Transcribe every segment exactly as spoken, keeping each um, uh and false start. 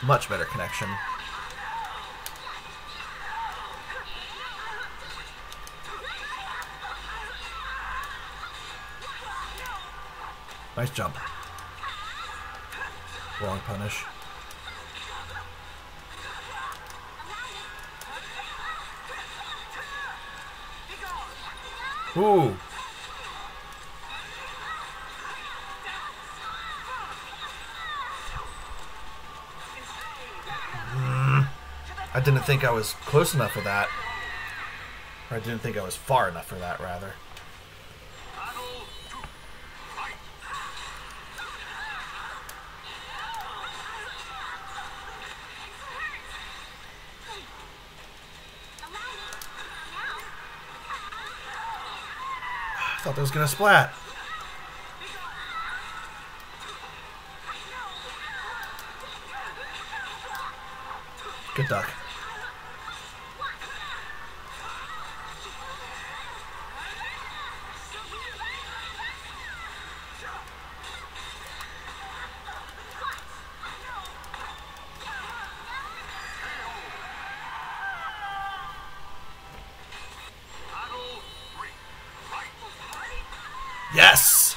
Much better connection. Nice jump. Wrong punish. Ooh. Mm. I didn't think I was close enough for that. Or I didn't think I was far enough for that, rather. I thought that was gonna splat. Good duck. Yes!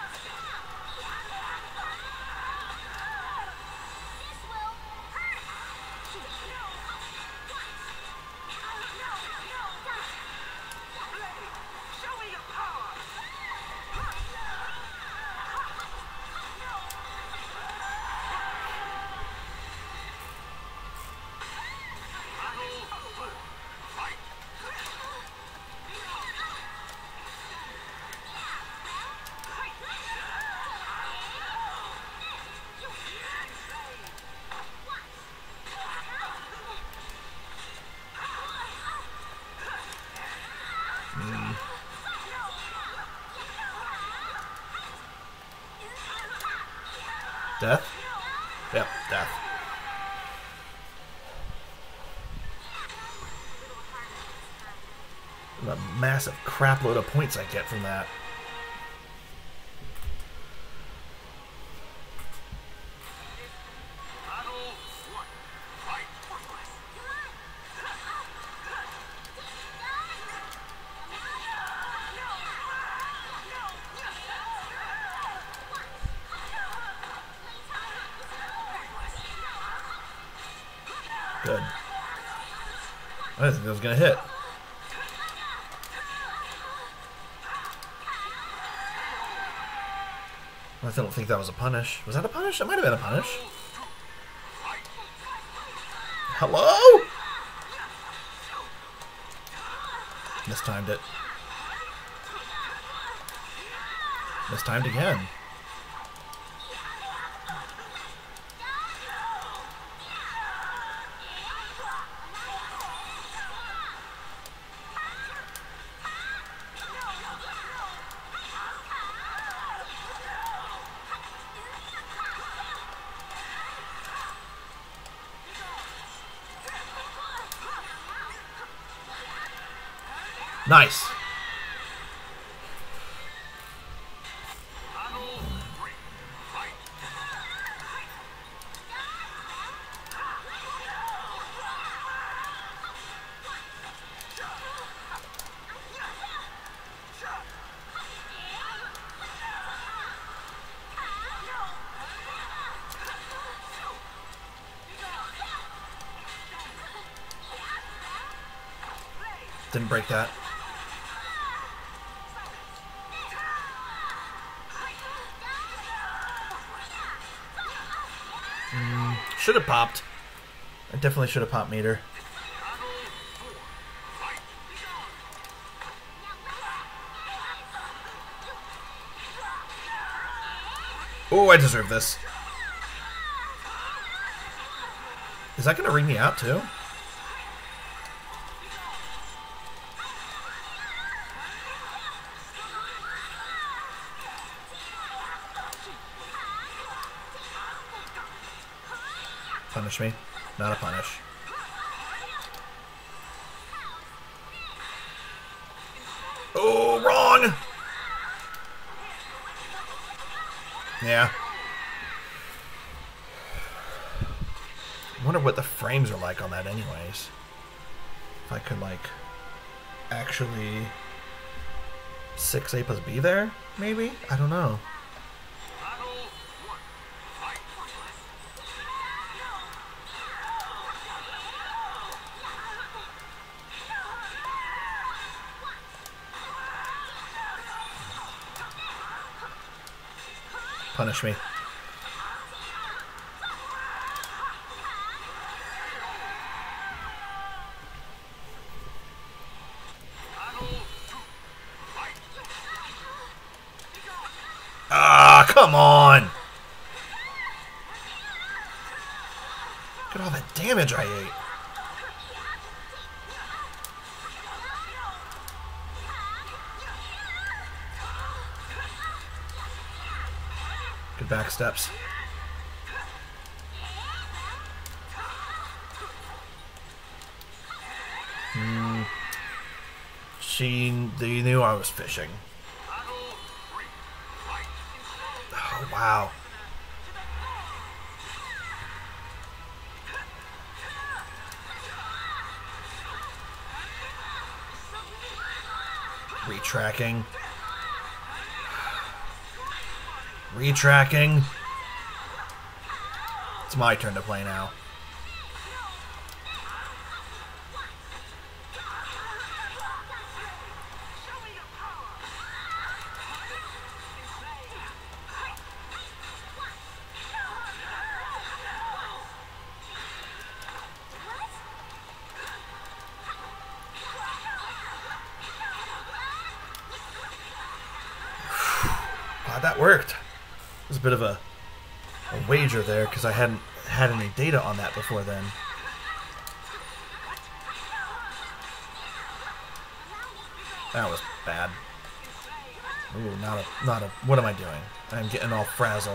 Death? Yep, death. What a massive crap load of points I get from that. Good. I didn't think that was going to hit. I don't think that was a punish. Was that a punish? That might have been a punish. Hello? Mistimed it. Mistimed again. Nice. Didn't break that. Mm, should have popped. I definitely should have popped meter. Oh, I deserve this. Is that going to ring me out too? Punish me. Not a punish. Oh, wrong! Yeah. I wonder what the frames are like on that anyways. If I could, like, actually six A plus B there, maybe? I don't know. Punish me. Ah, come on! Look at all that damage I ate. Good back steps. Hmm. She, they knew I was fishing. Oh, wow. Retracking. Retracking. It's my turn to play now. Wow, that worked. It was a bit of a, a wager there because I hadn't had any data on that before then. That was bad. Ooh, not a, not a, what am I doing? I'm getting all frazzled.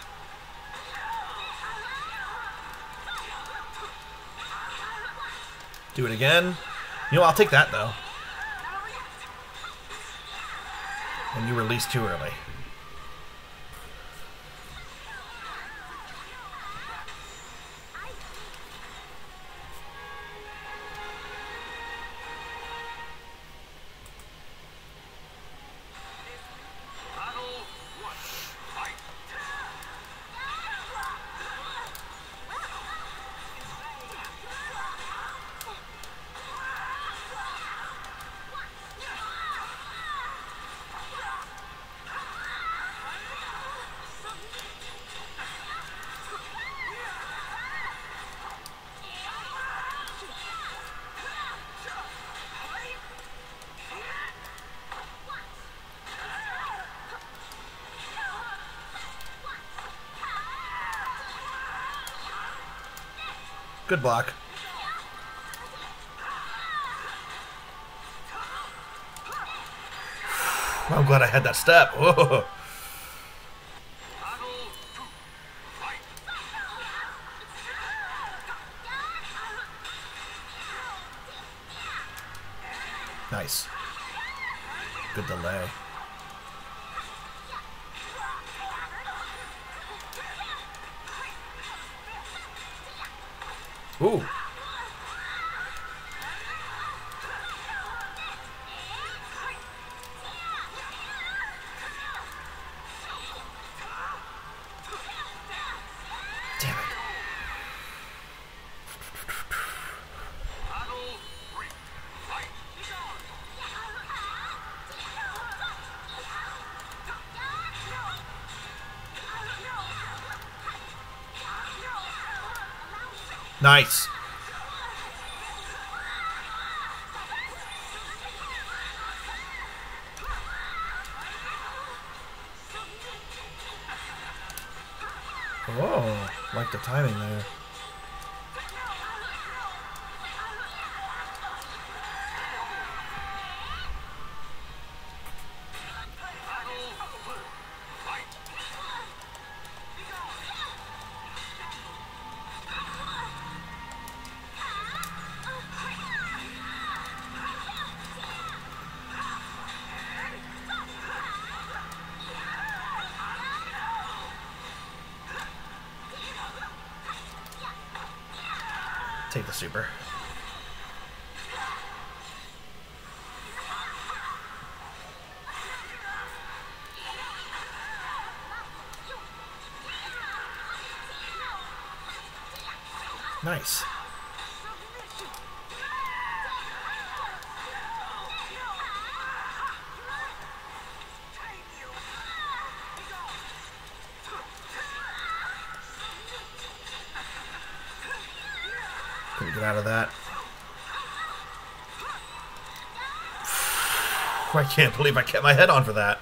Do it again. You know, I'll take that though. And you released too early. Good block. I'm glad I had that step. Whoa. Nice. Good delay. Ooh. Damn it. Nice. Oh, like the timing there. Take the super. Nice. Couldn't get out of that. I can't believe I kept my head on for that.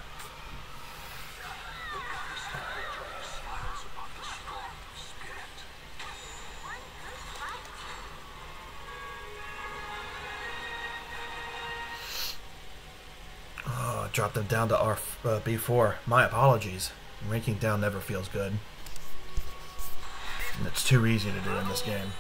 Oh, dropped them down to R uh, B four. My apologies. Ranking down never feels good. And it's too easy to do in this game.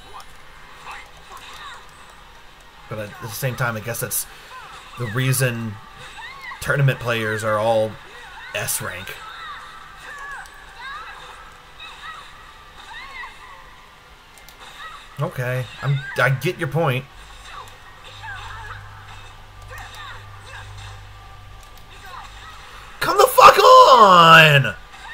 But at the same time, I guess that's the reason tournament players are all S rank. Okay, I'm, I get your point. Come the fuck on!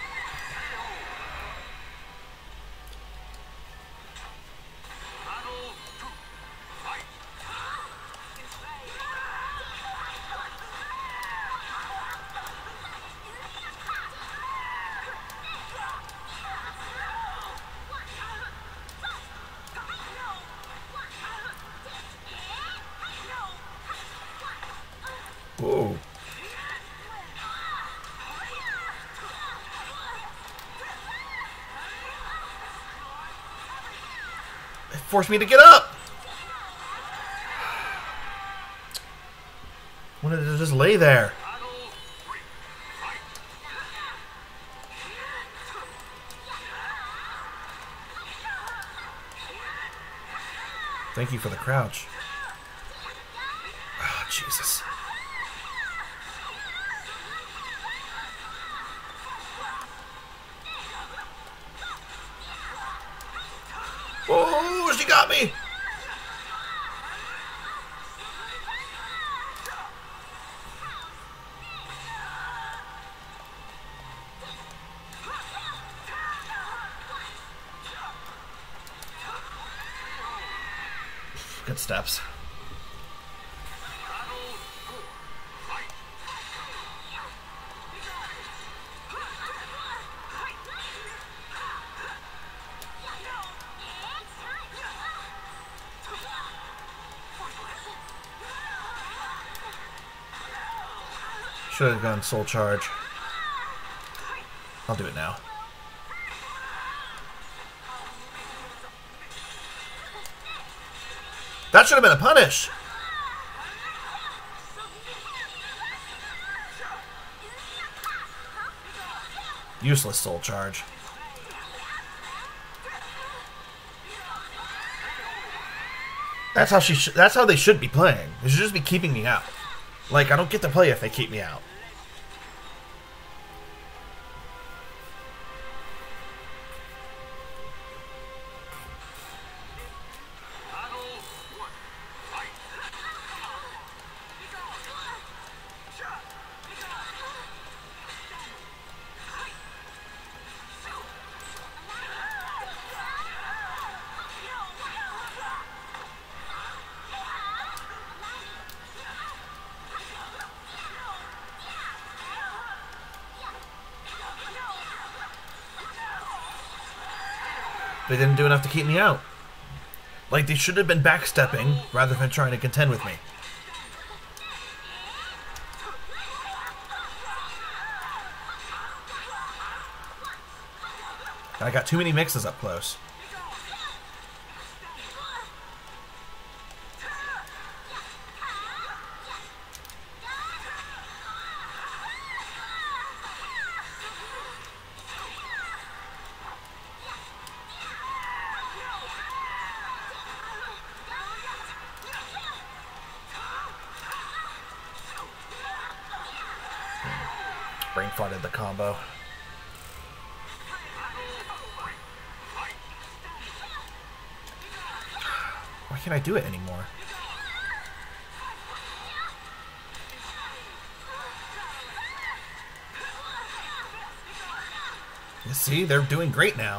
Whoa. It forced me to get up. I wanted to just lay there. Thank you for the crouch. Oh, Jesus. Oh, she got me! Good steps. Should have gone soul charge. I'll do it now. That should have been a punish. Useless soul charge. That's how she. Sh that's how they should be playing. They should just be keeping me out. Like, I don't get to play if they keep me out. They didn't do enough to keep me out. Like, they should have been backstepping rather than trying to contend with me. I got too many mixes up close. Brain farted the combo. Why can't I do it anymore? You see, they're doing great now.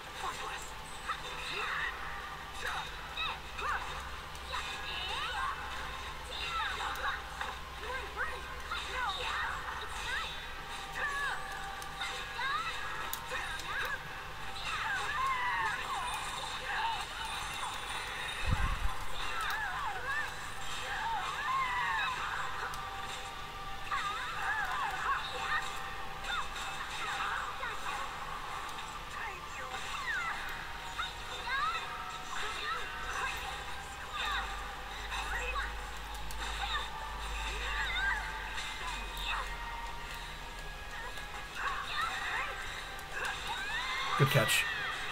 Good catch.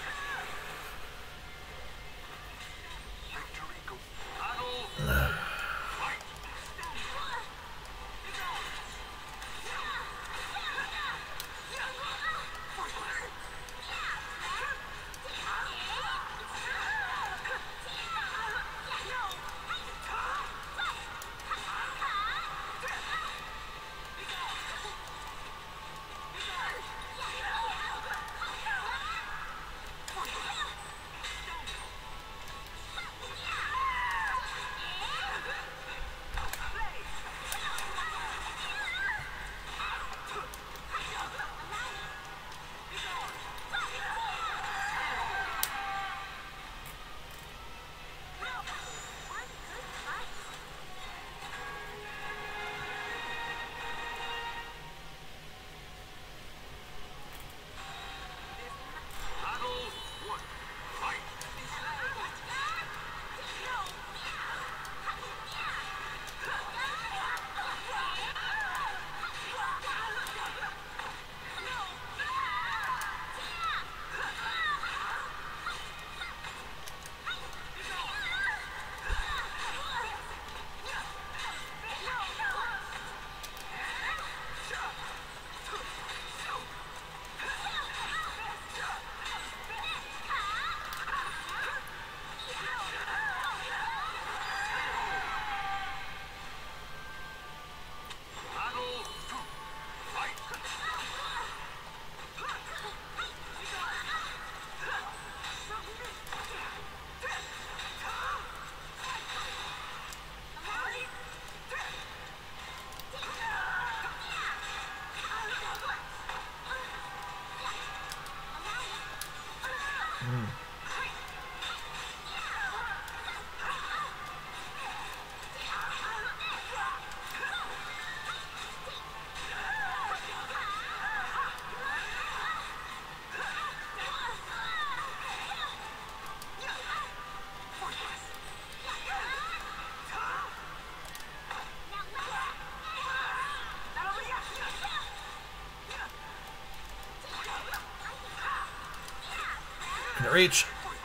Reach.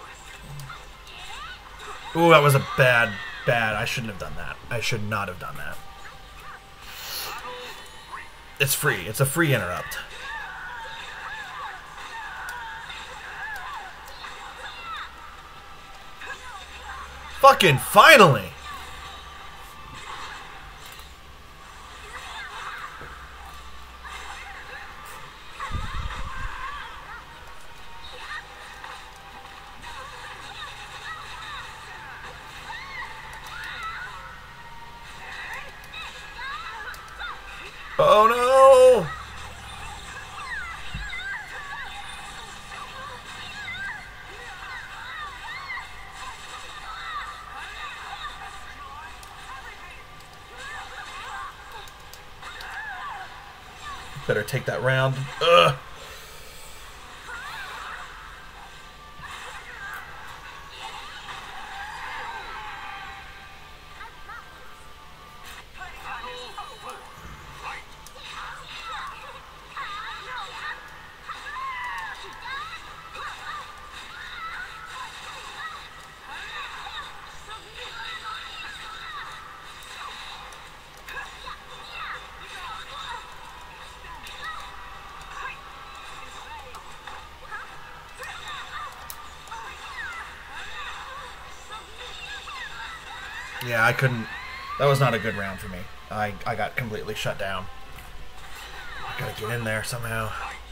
Ooh, that was a bad, bad. I shouldn't have done that. I should not have done that. It's free. It's a free interrupt. Fucking finally! Oh no! Better take that round. Ugh. Yeah, I couldn't. That was not a good round for me. I, I got completely shut down. I gotta get in there somehow.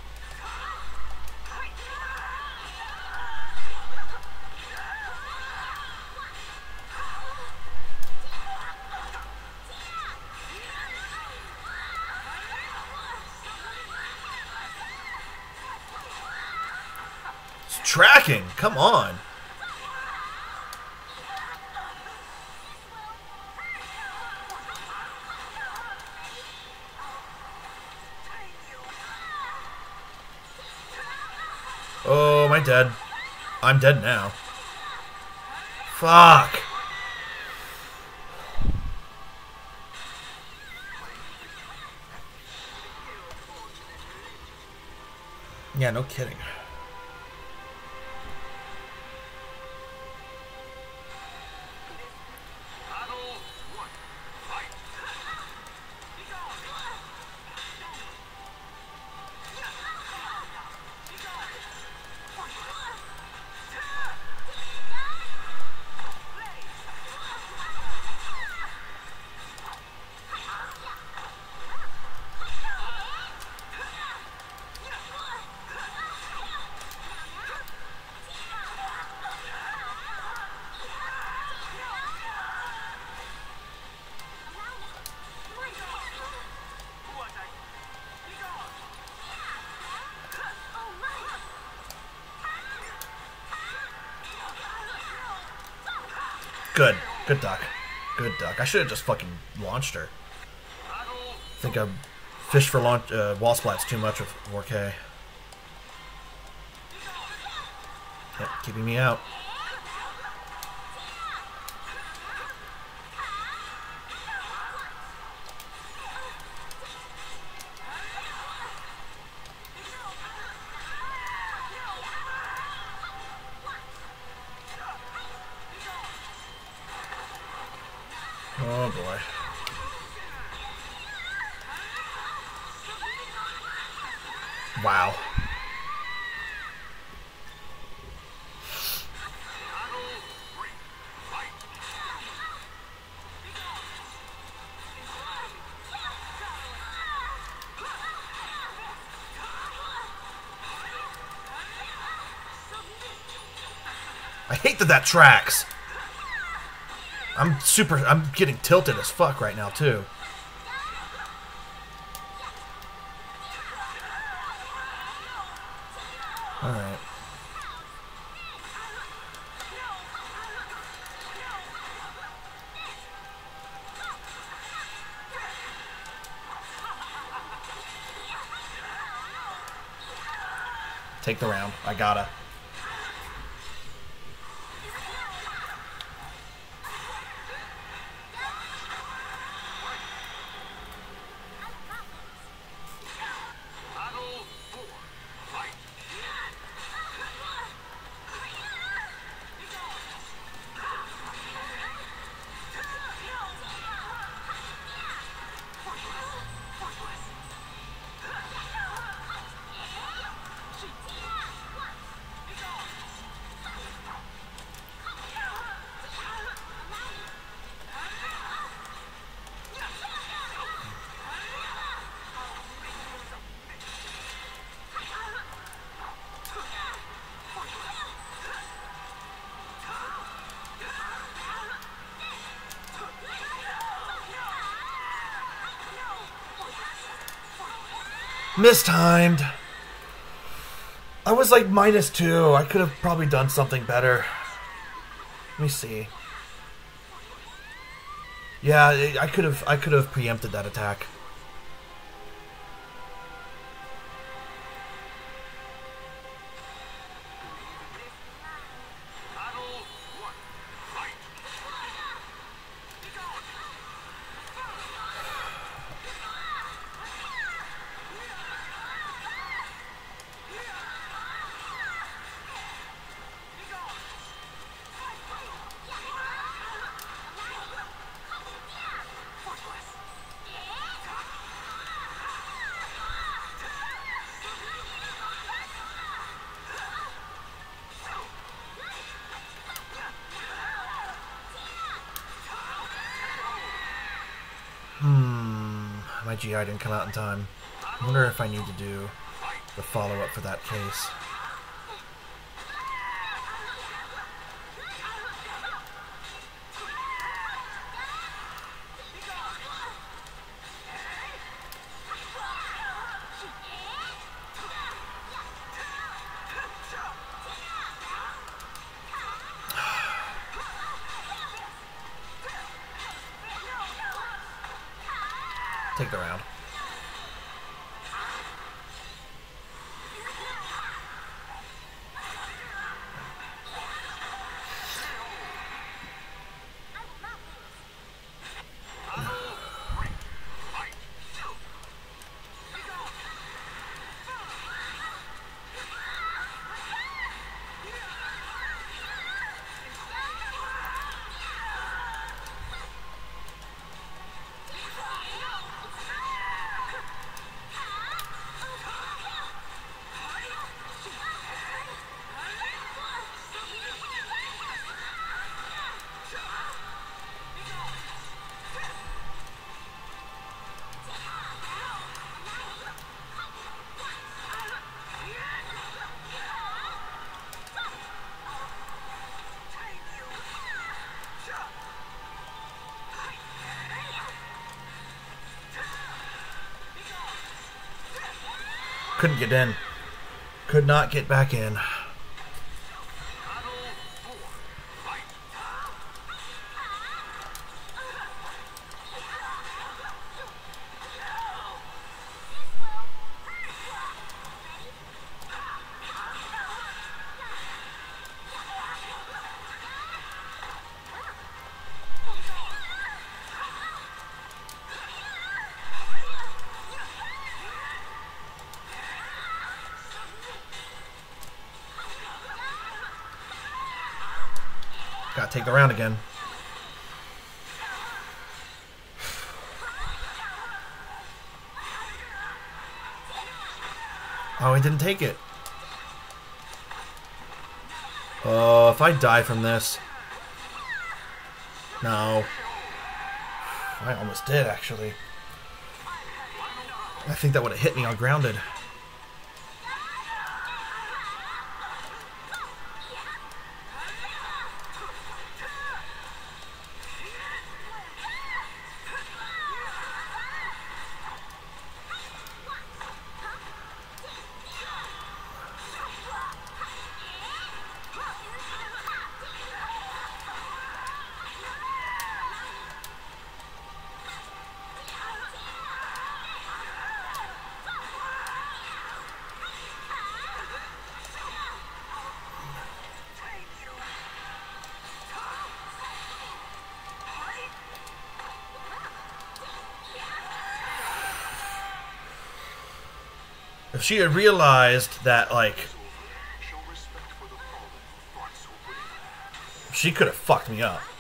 It's tracking! Come on! Oh, am I dead? I'm dead now. Fuck! Yeah, no kidding. Good. Good duck. Good duck. I should have just fucking launched her. I think I fish for launch uh, wall splats too much with four K. Yep, keeping me out. Oh boy. Wow. I hate that that tracks. I'm super, I'm getting tilted as fuck right now, too. Alright. Take the round. I gotta. Mistimed. I was like minus two. I could have probably done something better. Let me see. Yeah, I could have. I could have preempted that attack. my G I didn't come out in time. I wonder if I need to do the follow-up for that case. Take the round. Couldn't get in. Could not get back in. Gotta take the round again. Oh, he didn't take it. Oh, if I die from this. No. I almost did, actually. I think that would have hit me on grounded. If she had realized that, like, she could have fucked me up.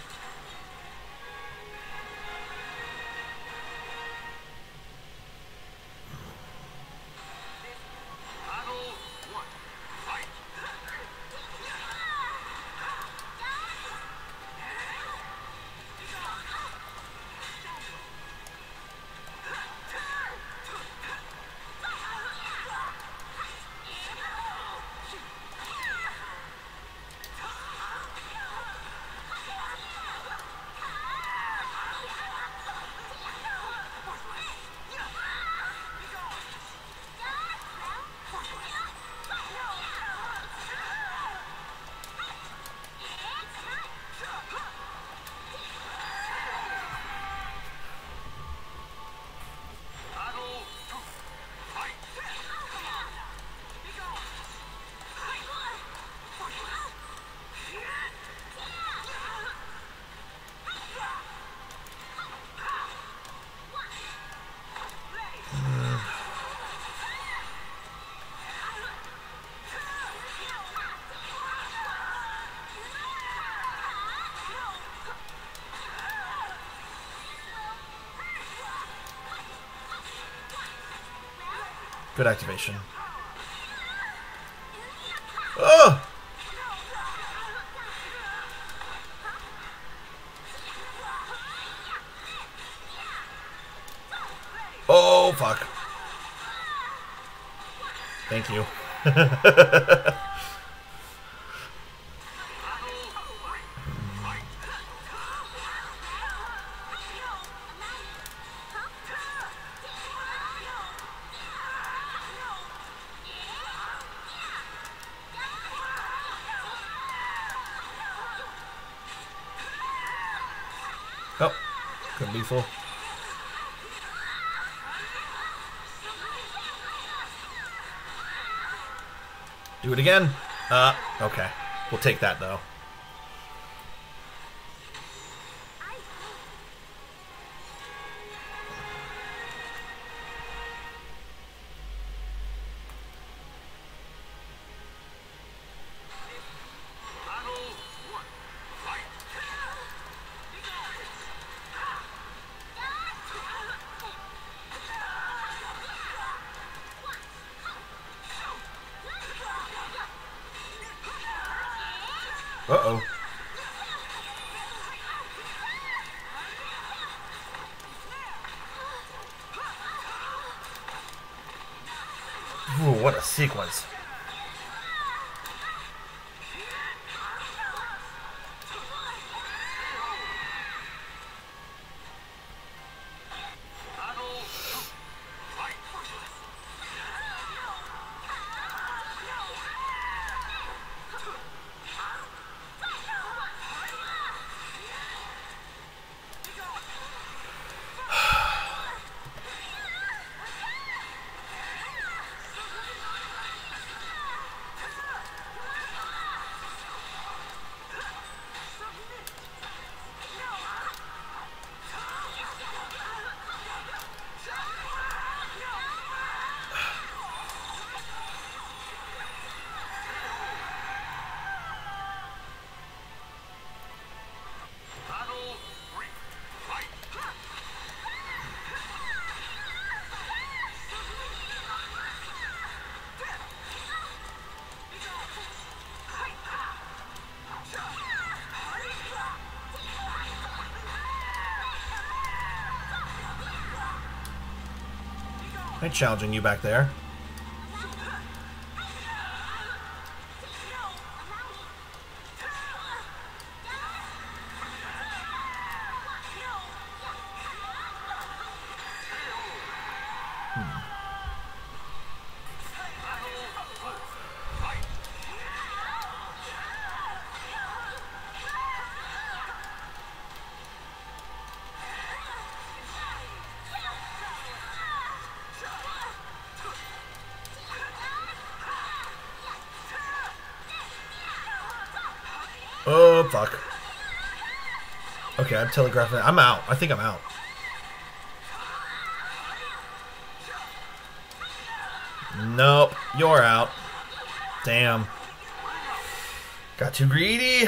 Good activation. Oh! fuck. Thank you. Oh, couldn't be full. Do it again. Uh, okay. We'll take that though. Uh-oh. Ooh, what a sequence. I'm challenging you back there. Oh, fuck. Okay, I'm telegraphing. I'm out. I think I'm out. Nope. You're out. Damn. Got too greedy.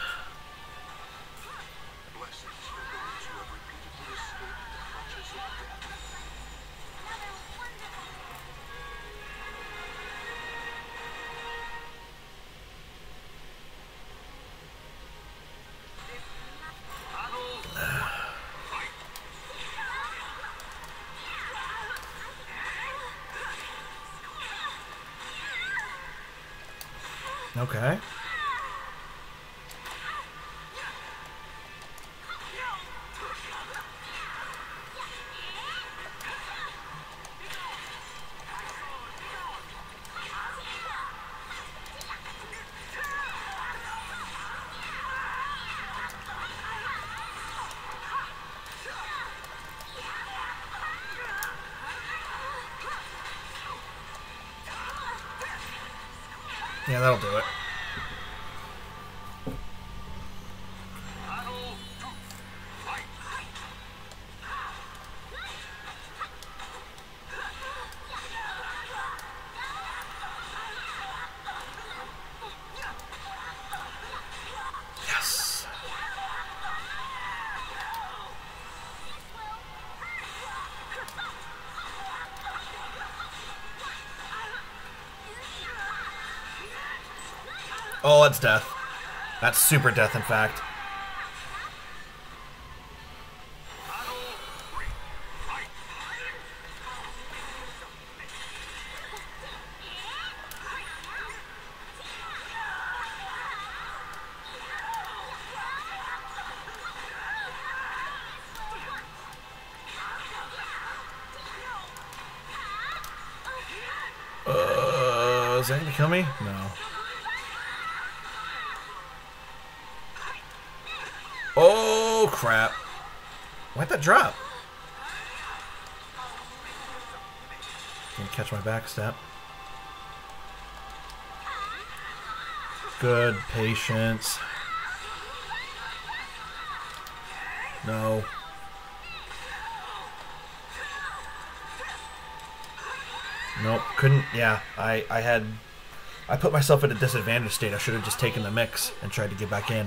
Okay. Yeah, that'll do it. Yes. Oh, that's death. That's super death, in fact. is that gonna kill me? No. Oh, crap. Why'd that drop? Gonna catch my back step. Good patience. No. Nope, couldn't. Yeah, I, I had... I put myself at a disadvantage state. I should have just taken the mix and tried to get back in.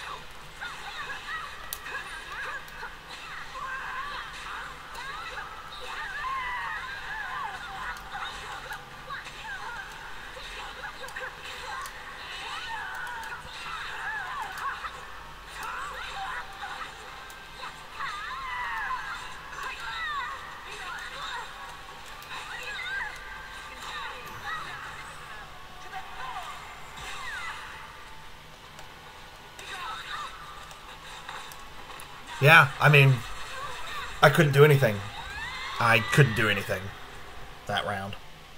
Yeah, I mean, I couldn't do anything. I couldn't do anything that round.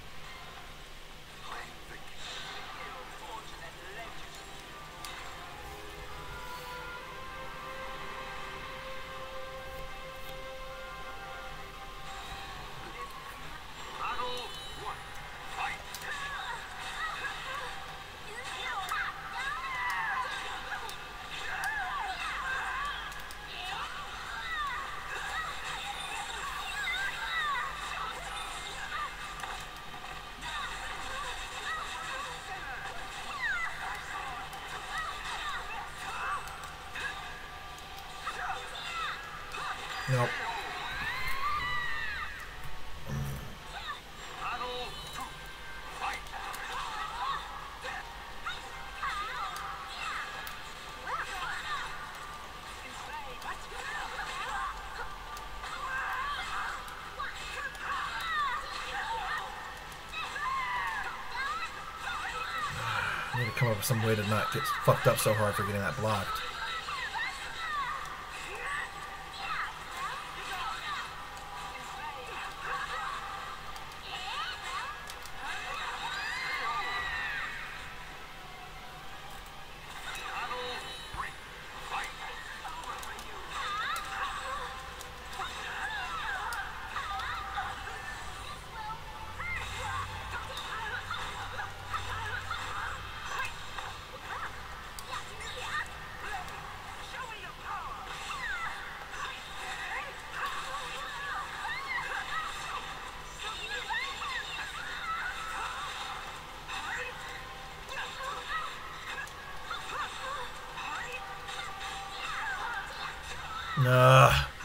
Nope. I need to come up with some way to not get fucked up so hard for getting that blocked. Ugh.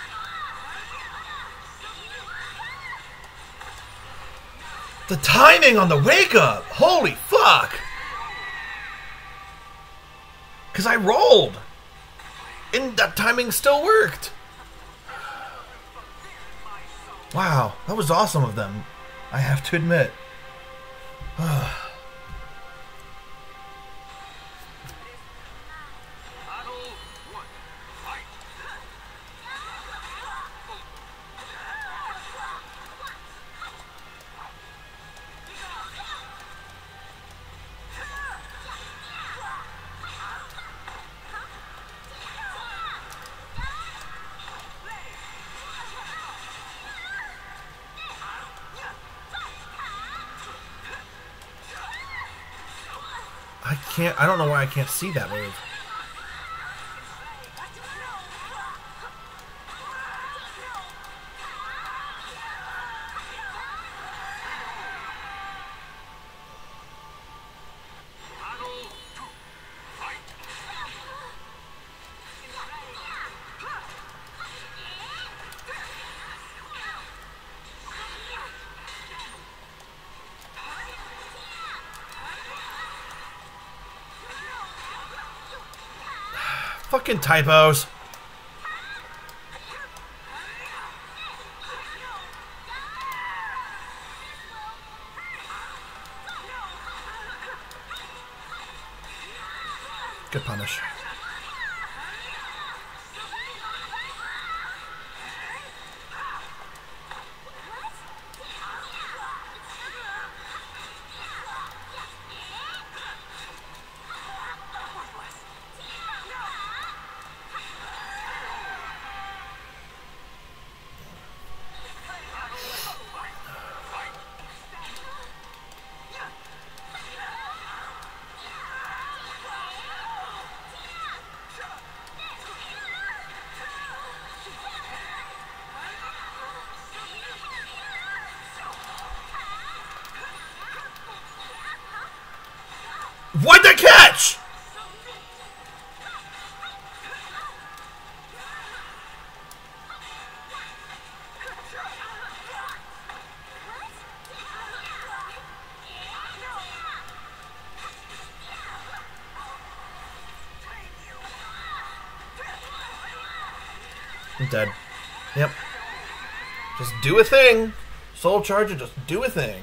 The timing on the wake up! Holy fuck! Because I rolled! And that timing still worked! Wow, that was awesome of them. I have to admit. I can't, I don't know why I can't see that move. Fucking typos. Good punish. What'd that catch? I'm dead. Yep. Just do a thing. Soul Charger, just do a thing.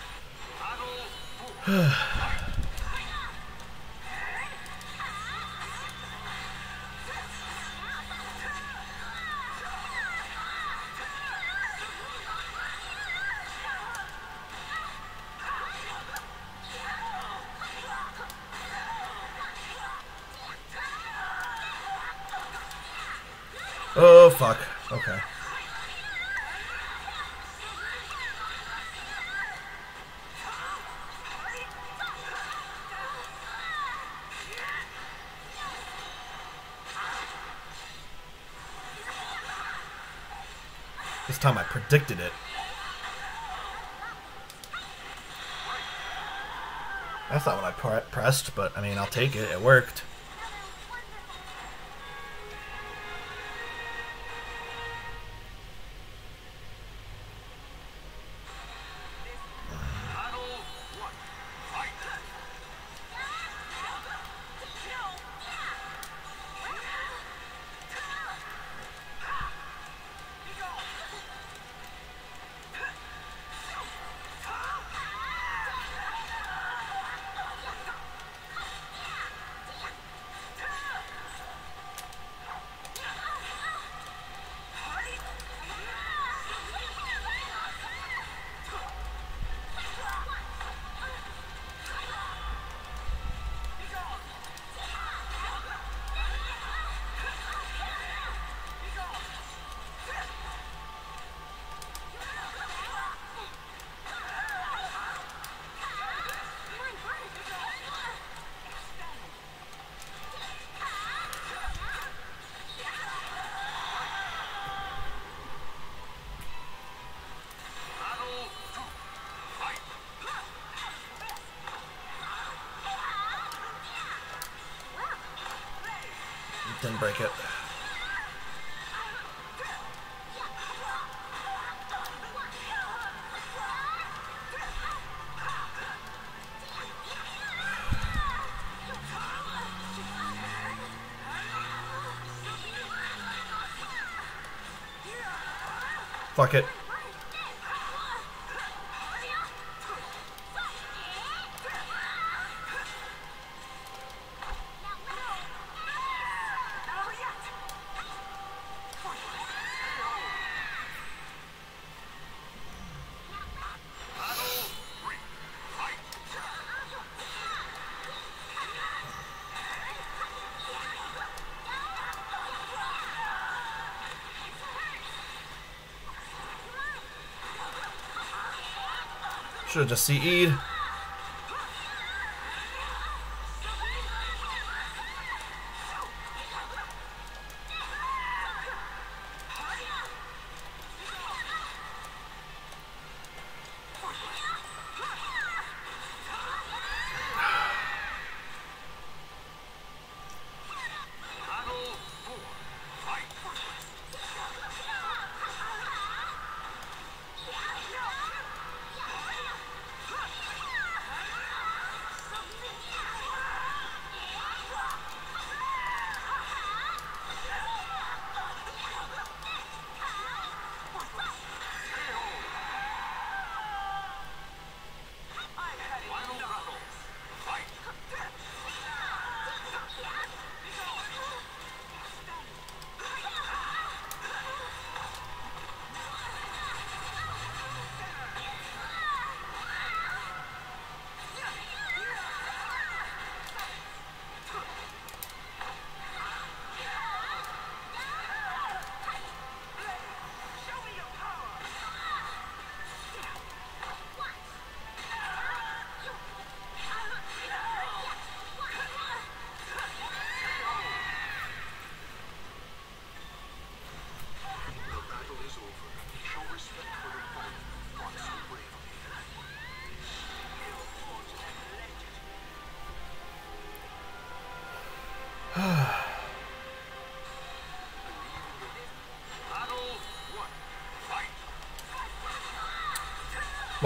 Oh, fuck. Okay. This time I predicted it. That's not what I pre pressed, but I mean, I'll take it. It worked. Didn't break it. Fuck it. Should've just C E'd.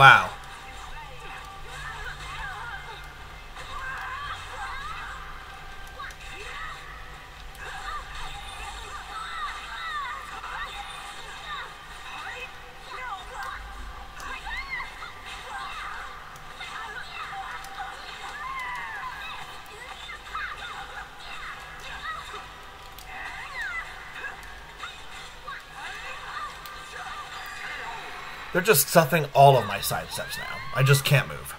Wow. They're just stuffing all of my side steps now. I just can't move.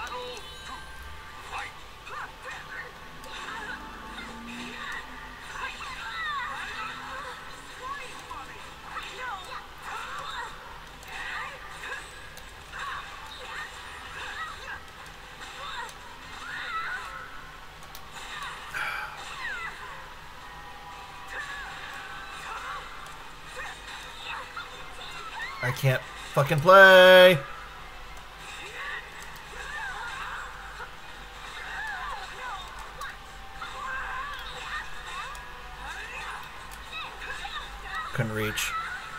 I can't fucking play. Couldn't reach.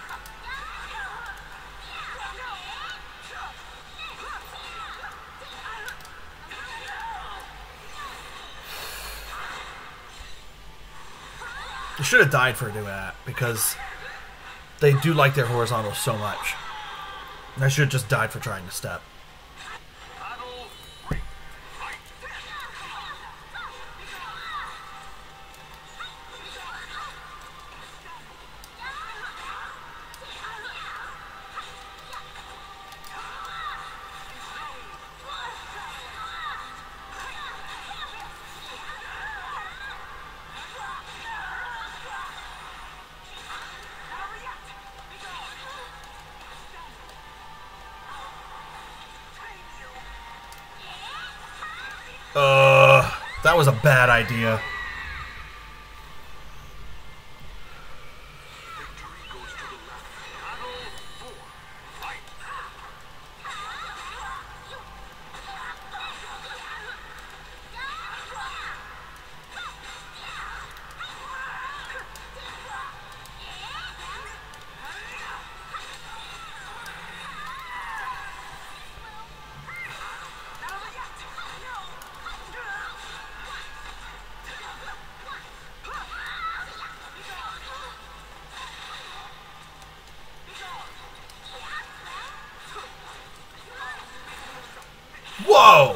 I should have died for doing that because they do like their horizontals so much. I should have just died for trying to step. Uh, that was a bad idea. Whoa!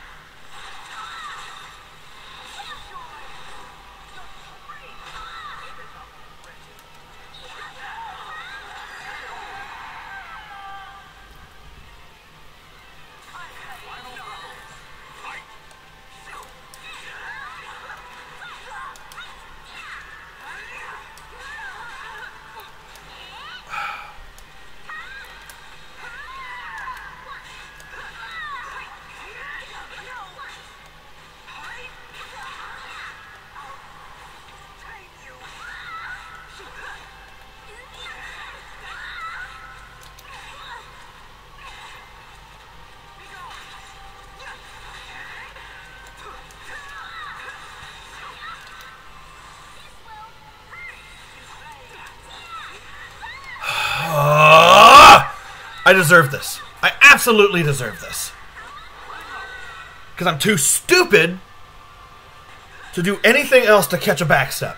I deserve this. I absolutely deserve this. Because I'm too stupid to do anything else to catch a backstep.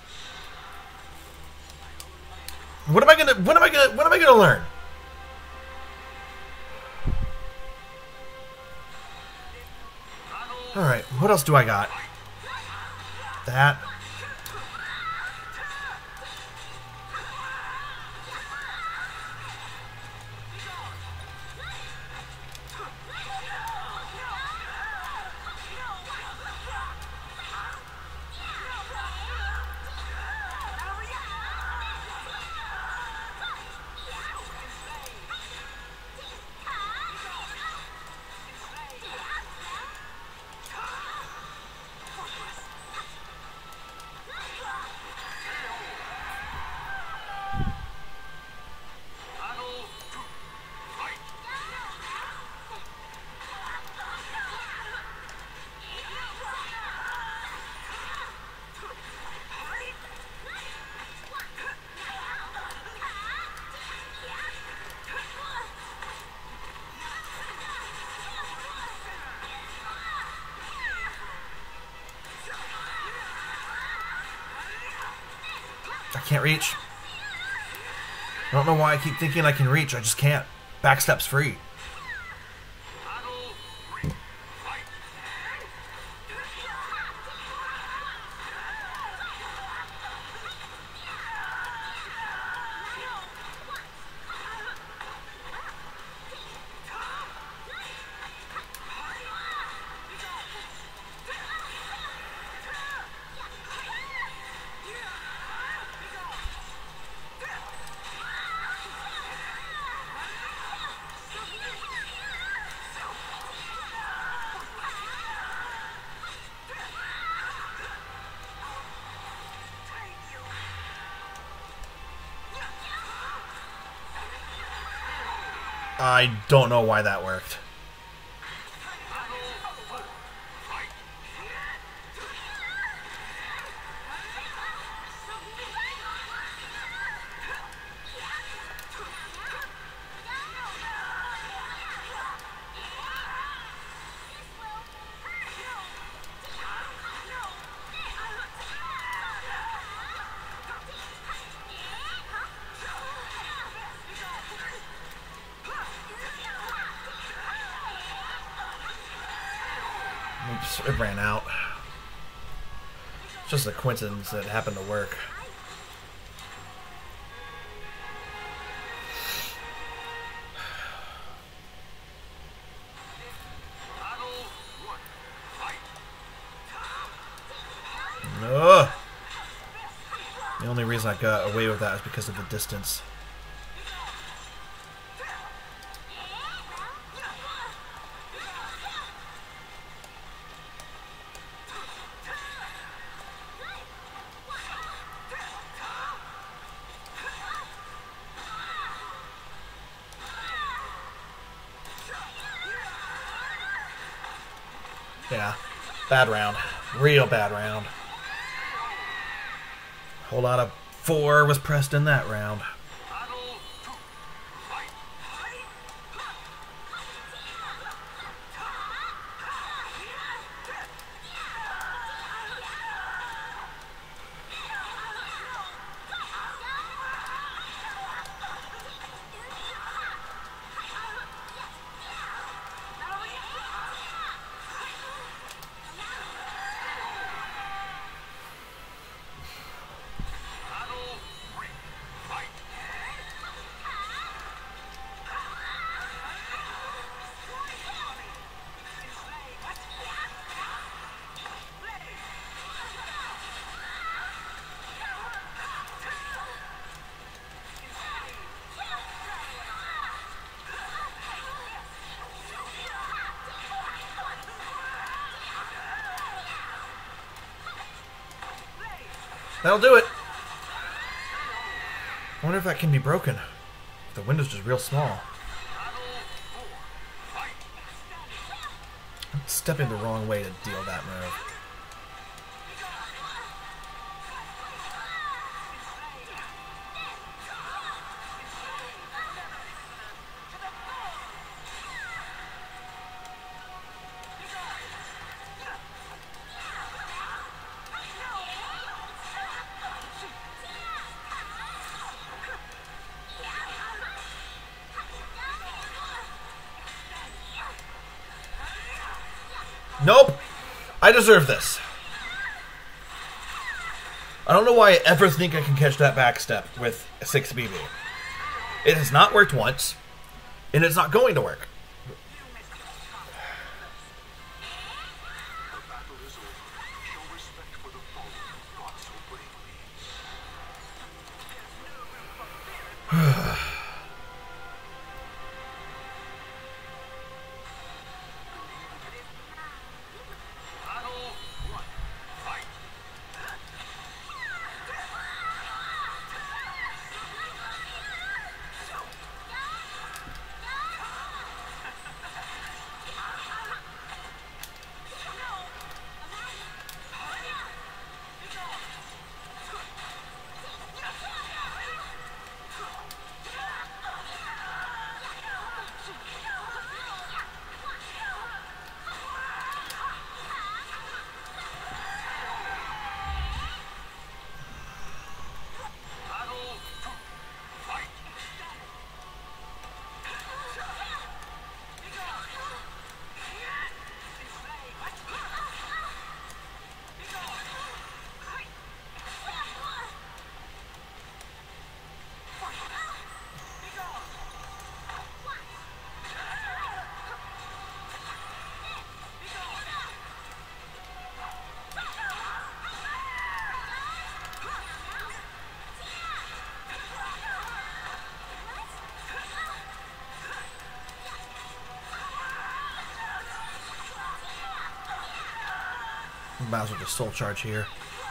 What am I gonna what am I gonna what am I gonna learn? Alright, what else do I got? That. I can't reach. I don't know why I keep thinking I can reach. I just can't. Backstep's free. I don't know why that worked. It ran out. It's just a coincidence that it happened to work. Ugh. The only reason I got away with that is because of the distance. Yeah, bad round. Real bad round. A whole lot of four was pressed in that round. That'll do it. I wonder if that can be broken. The window's just real small. I'm stepping the wrong way to deal that move. Nope! I deserve this. I don't know why I ever think I can catch that back step with a six B B. It has not worked once, and it's not going to work. Might as well just soul charge here.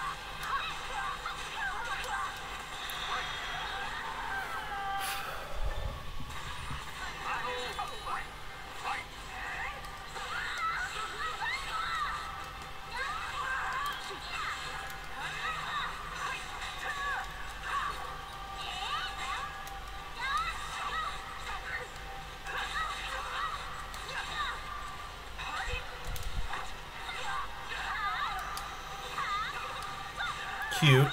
Cute.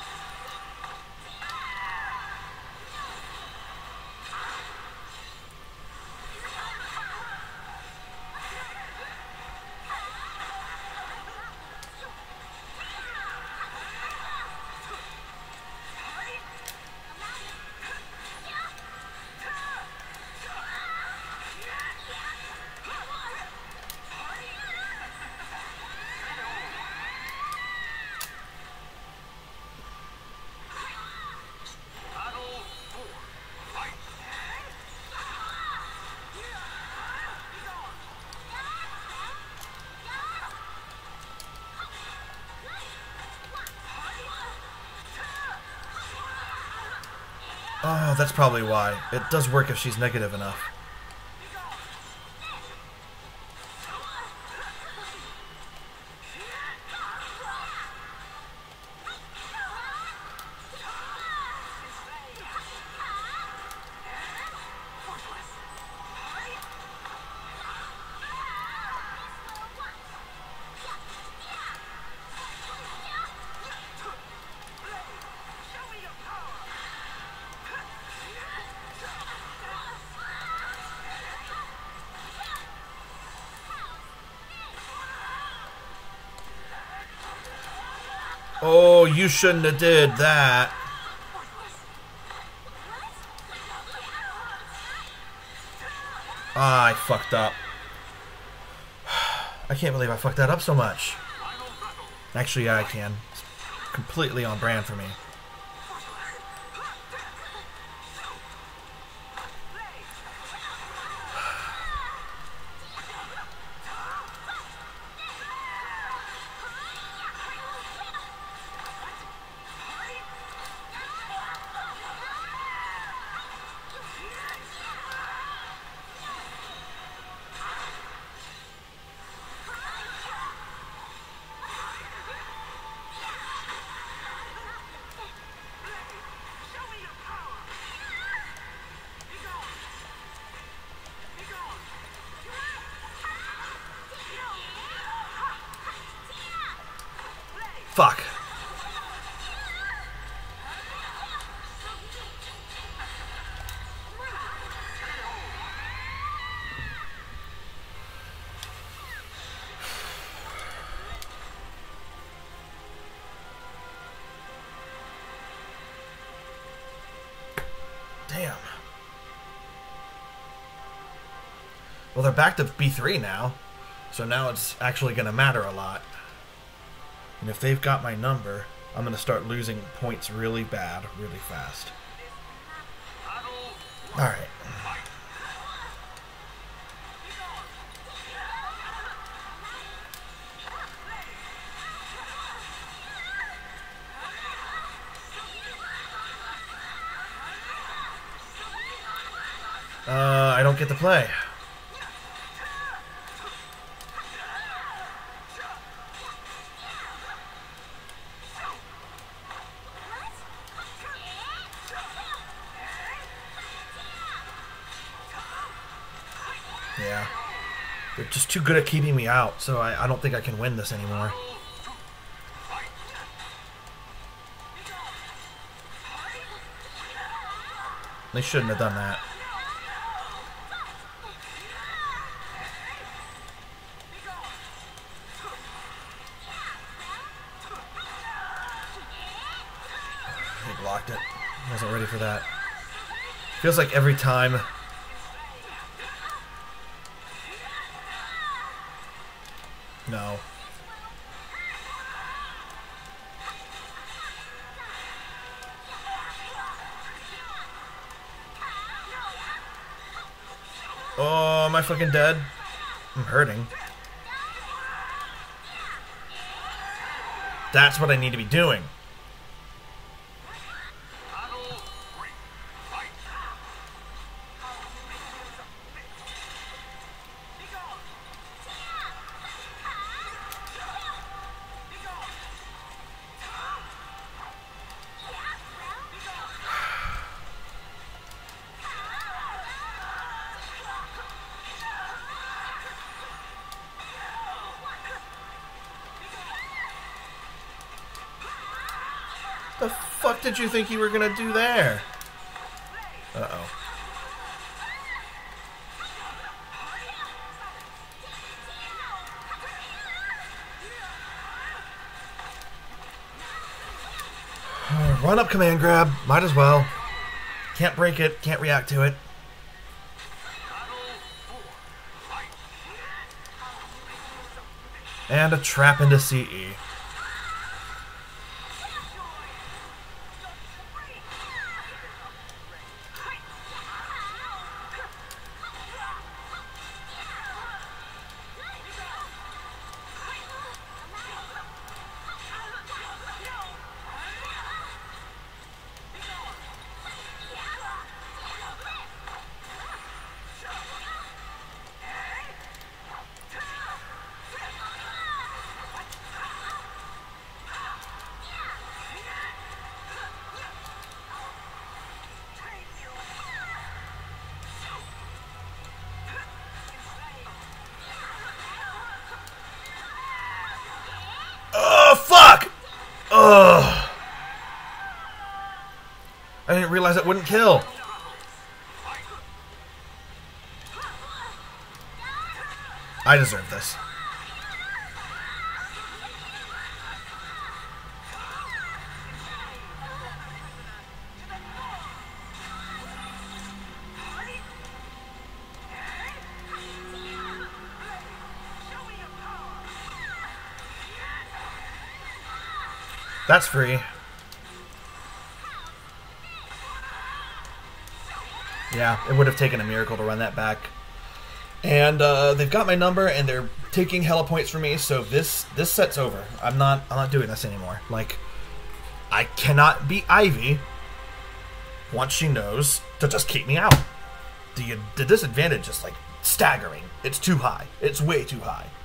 Oh, that's probably why. It does work if she's negative enough. Oh, you shouldn't have did that. Ah, I fucked up. I can't believe I fucked that up so much. Actually, yeah, I can. It's completely on brand for me. Fuck. Damn. Well, they're back to B three now, so now it's actually going to matter a lot. And if they've got my number, I'm going to start losing points really bad, really fast. Alright. Uh, I don't get to play. Yeah. They're just too good at keeping me out, so I, I don't think I can win this anymore. They shouldn't have done that. He blocked it. Wasn't ready for that. Feels like every time... No. Oh, am I fucking dead? I'm hurting. That's what I need to be doing. The fuck did you think you were gonna do there? Uh-oh. Run up command grab. Might as well. Can't break it. Can't react to it. And a trap into C E. Ugh. I didn't realize it wouldn't kill. I deserve this. That's free. Yeah, it would have taken a miracle to run that back. And uh, they've got my number, and they're taking hella points from me. So this this set's over. I'm not I'm not doing this anymore. Like, I cannot beat Ivy once she knows to just keep me out. The the disadvantage is like staggering. It's too high. It's way too high.